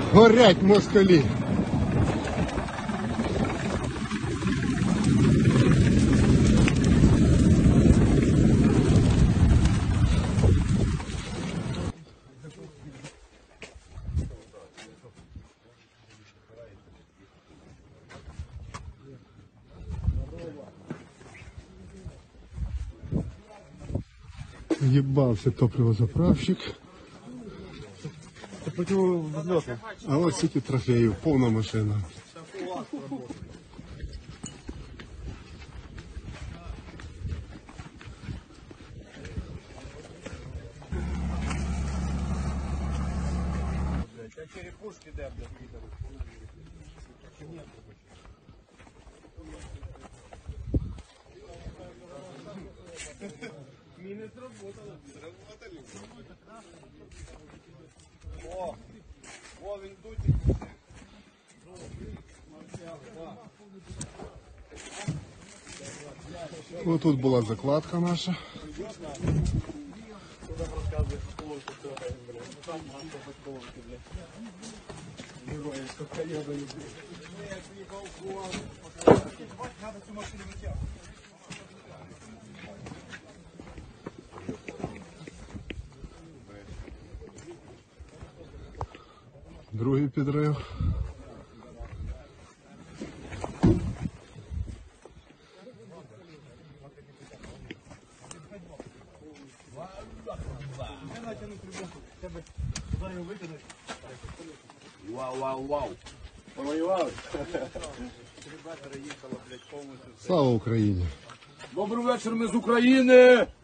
Горять москалі. Ебался топливозаправщик. Це противовзльотне. А ось стільки трофеїв, повна машина. Черепушки де, блядь, Міни сработали. О, він дутик. Ось тут була закладка наша. Другий підрив. Вау. Повоювали? Слава Україні! Добрий вечір, ми з України!